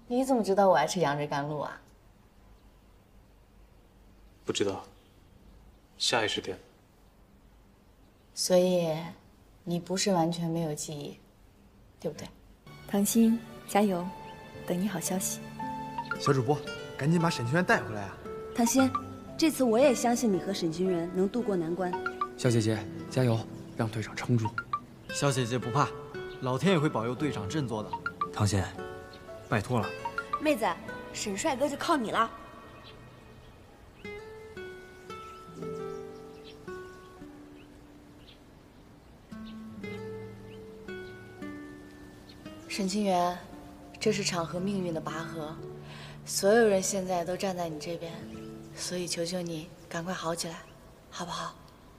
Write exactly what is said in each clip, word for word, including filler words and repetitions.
你怎么知道我爱吃杨枝甘露啊？ 不知道，下意识点。 所以，你不是完全没有记忆，对不对？ 唐鑫，加油，等你好消息。 小主播，赶紧把沈清源带回来啊！ 唐鑫，这次我也相信你和沈清源能渡过难关。 小姐姐，加油，让队长撑住。 小姐姐不怕，老天也会保佑队长振作的。 唐鑫，拜托了。 妹子，沈帅哥就靠你了。 沈清源，这是场和命运的拔河，所有人现在都站在你这边，所以求求你赶快好起来，好不好？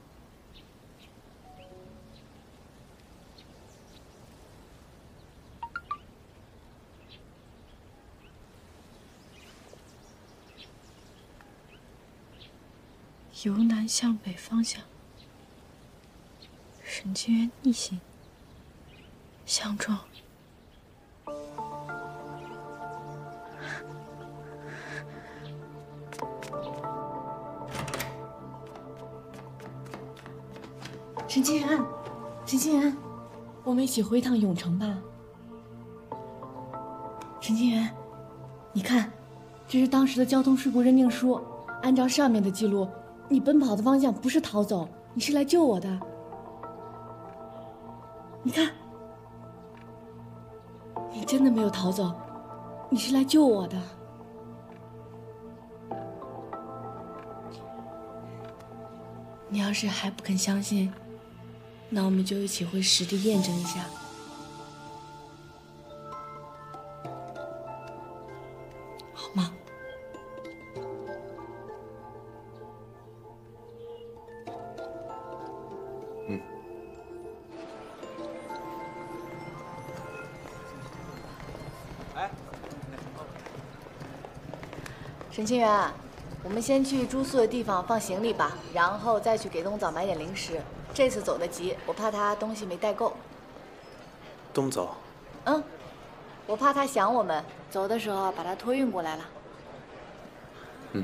由南向北方向，沈清源逆行，相撞。 沈清源，沈清源，我们一起回趟永城吧。沈清源，你看，这是当时的交通事故认定书，按照上面的记录，你奔跑的方向不是逃走，你是来救我的。你看，你真的没有逃走，你是来救我的。你要是还不肯相信，那我们就一起回实地验证一下。好吗？ 嗯。 哎， 沈清源，我们先去住宿的地方放行李吧，然后再去给东早买点零食。这次走得急，我怕他东西没带够。 东早。 嗯，我怕他想我们，走的时候把他托运过来了。 嗯。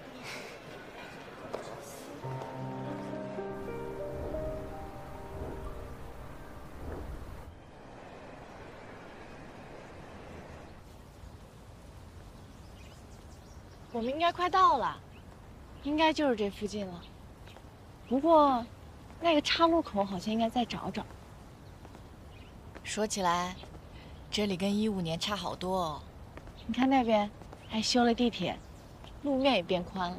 我们应该快到了，应该就是这附近了。不过，那个岔路口好像应该再找找。 说起来，这里跟一五年差好多哦。 你看那边还修了地铁，路面也变宽了。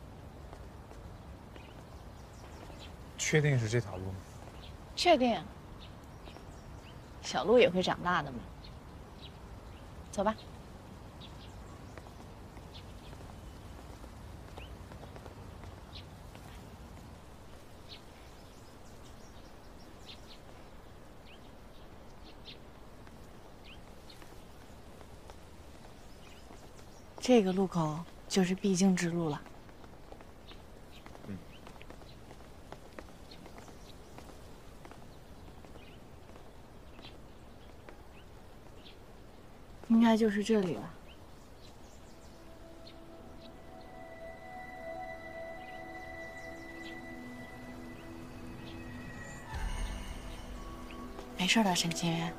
确定是这条路吗？ 确定。小路也会长大的嘛。走吧。这个路口就是必经之路了。 嗯。 应该就是这里了。 没事的，沈清源。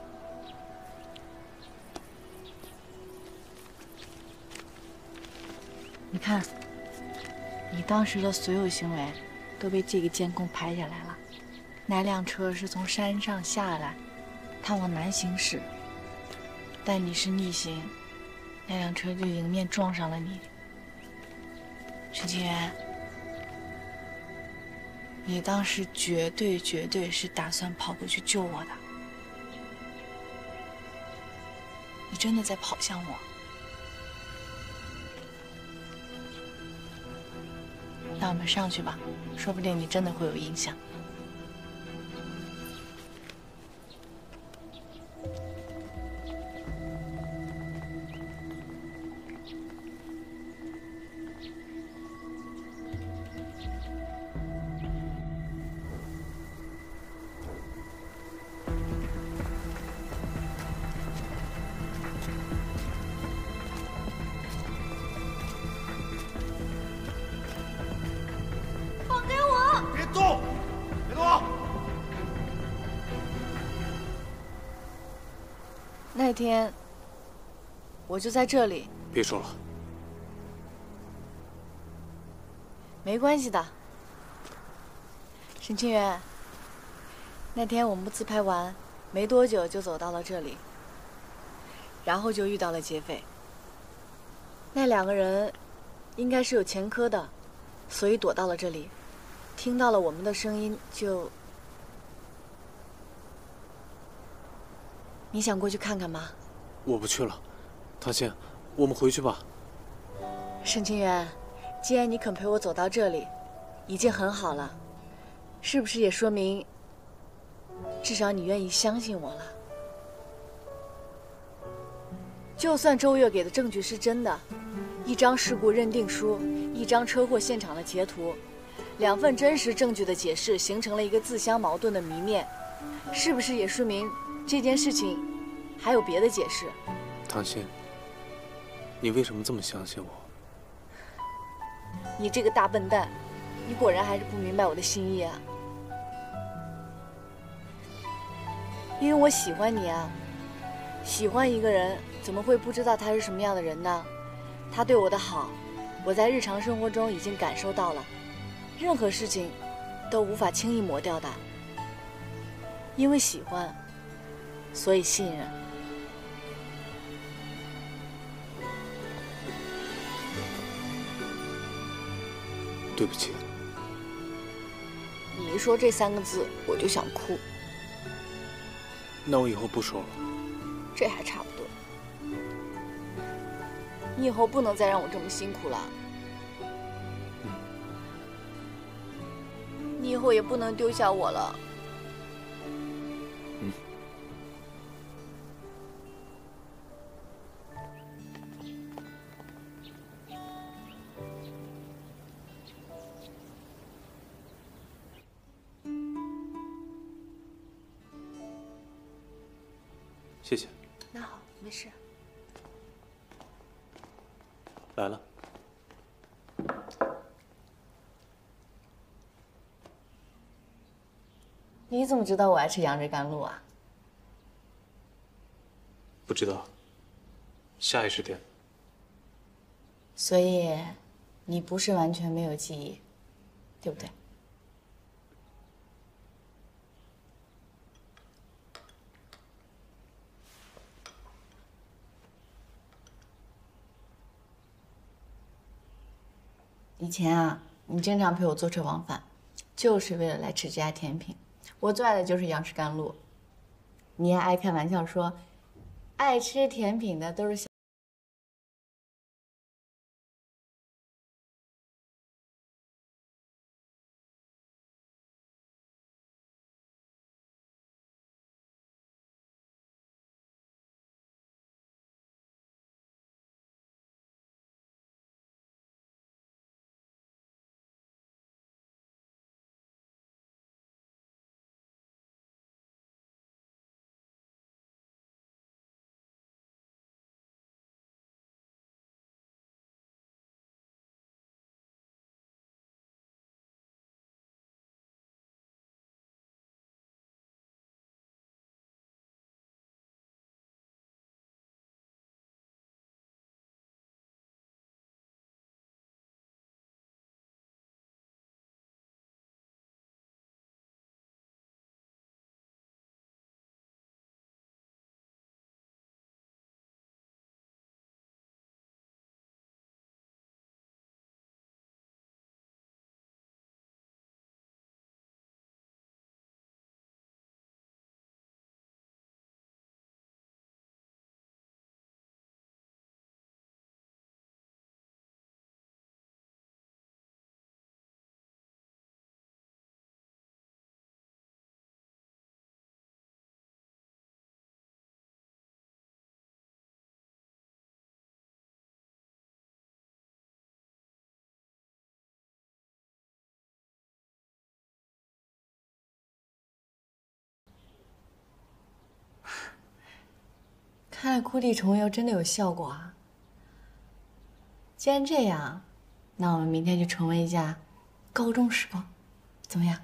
你看，你当时的所有行为都被这个监控拍下来了。那辆车是从山上下来，它往南行驶，但你是逆行，那辆车就迎面撞上了你。沈清源，你当时绝对绝对是打算跑过去救我的，你真的在跑向我。那我们上去吧，说不定你真的会有印象。 那天，我就在这里。 别说了， 没关系的。沈清源，那天我们自拍完没多久就走到了这里，然后就遇到了劫匪。那两个人应该是有前科的，所以躲到了这里，听到了我们的声音就……你想过去看看吗？ 我不去了。唐心，我们回去吧。 沈清源，既然你肯陪我走到这里，已经很好了，是不是也说明，至少你愿意相信我了？就算周越给的证据是真的，一张事故认定书，一张车祸现场的截图，两份真实证据的解释，形成了一个自相矛盾的谜面，是不是也说明这件事情还有别的解释？ 唐心，你为什么这么相信我？ 你这个大笨蛋，你果然还是不明白我的心意啊！因为我喜欢你啊，喜欢一个人怎么会不知道他是什么样的人呢？他对我的好，我在日常生活中已经感受到了，任何事情都无法轻易抹掉的。因为喜欢，所以信任。 对不起。 你一说这三个字，我就想哭。 那我以后不说了。 这还差不多。你以后不能再让我这么辛苦了。 嗯。 你以后也不能丢下我了。 嗯。谢谢。 那好，没事。 来了。 你怎么知道我爱吃杨枝甘露啊？ 不知道。下意识点。 所以，你不是完全没有记忆，对不对？以前啊，你经常陪我坐车往返，就是为了来吃这家甜品。我最爱的就是杨枝甘露。你还爱开玩笑说，爱吃甜品的都是小。看来枯地重游真的有效果啊！既然这样，那我们明天就重温一下高中时光，怎么样？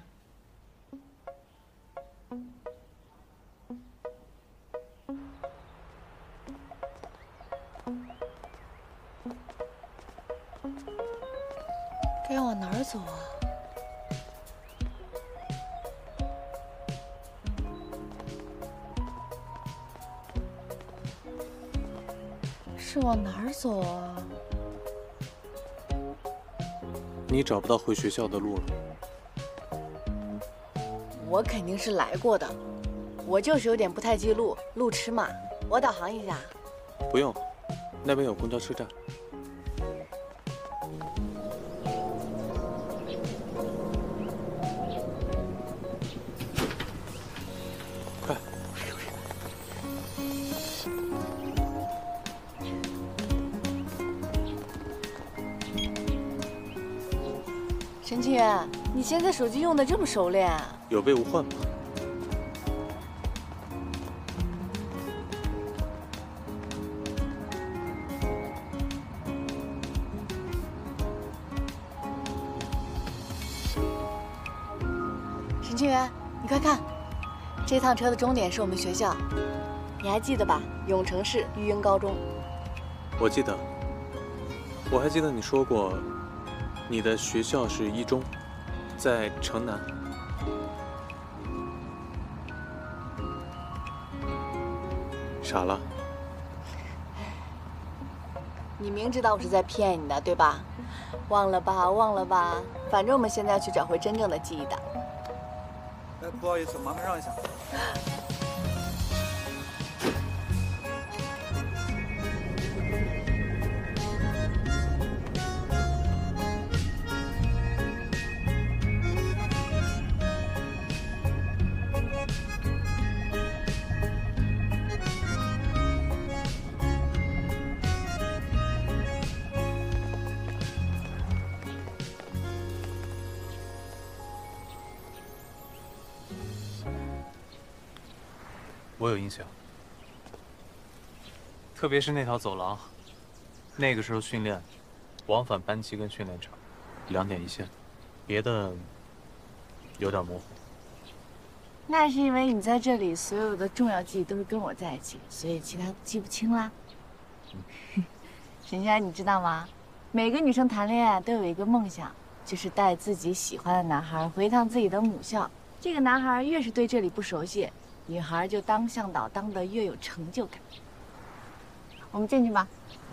该往哪儿走啊？是往哪儿走啊？ 你找不到回学校的路了。 我肯定是来过的，我就是有点不太记路，路痴嘛。我导航一下。 不用，那边有公交车站。快！ 沈清源，你现在手机用的这么熟练啊？ 有备无患嘛。 沈清源，你快看，这趟车的终点是我们学校，你还记得吧？永城市育英高中。 我记得，我还记得你说过，你的学校是一中，在城南。傻了？ 你明知道我是在骗你的，对吧？忘了吧，忘了吧，反正我们现在要去找回真正的记忆的。 哎，不好意思，麻烦让一下。 我有印象，特别是那条走廊，那个时候训练，往返班级跟训练场，两点一线，别的有点模糊。 那是因为你在这里所有的重要记忆都是跟我在一起，所以其他都记不清啦。嗯、沈佳，你知道吗？每个女生谈恋爱都有一个梦想，就是带自己喜欢的男孩回一趟自己的母校。这个男孩越是对这里不熟悉，女孩就当向导当得越有成就感。我们进去吧。